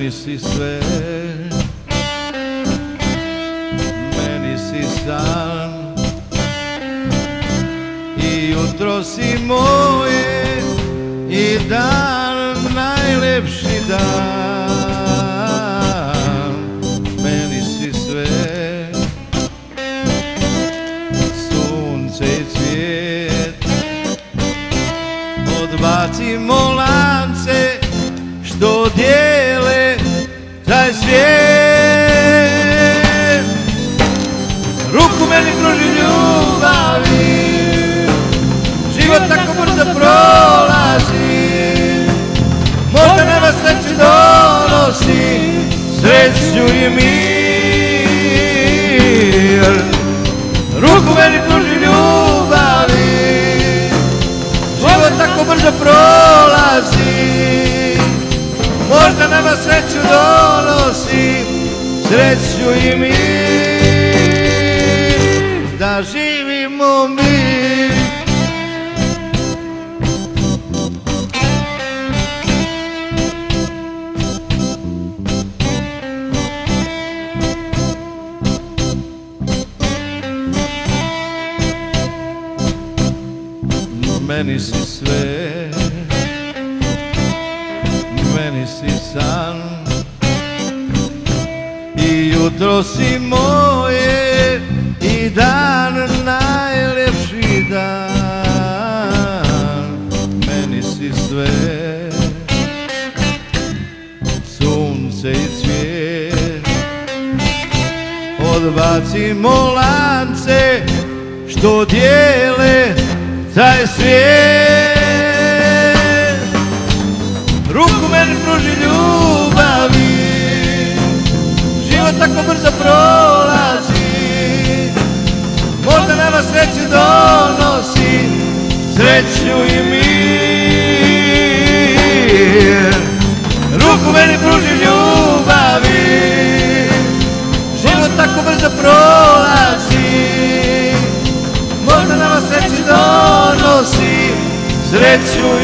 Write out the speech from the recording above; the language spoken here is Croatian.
Meni si sve, meni si san, i jutro si moje, i dan, najlepši dan. Meni si sve, sunce i cvijet, odbacimo lance što dijele taj svijet. Ruku meni pruži ljubavi, život tako brzo prolazi, možda nama sreću donosi, sreću i mir. Ruku meni pruži ljubavi, život tako brzo prolazi, možda nama sreću donosi, sreću i mir, da živimo mi. Meni si sve, meni si san, i jutro si moje, i dan, najlepši dan. Meni si sve, sunce i cvijet, odbacimo lance što dijele taj svijet. Ruku meni pruži ljubavi, život tako brzo prolazi, možda nama sreću donosi, sreću i mir. Ruku meni pruži ljubavi, život tako brzo prolazi, možda nama sreću donosi, sreću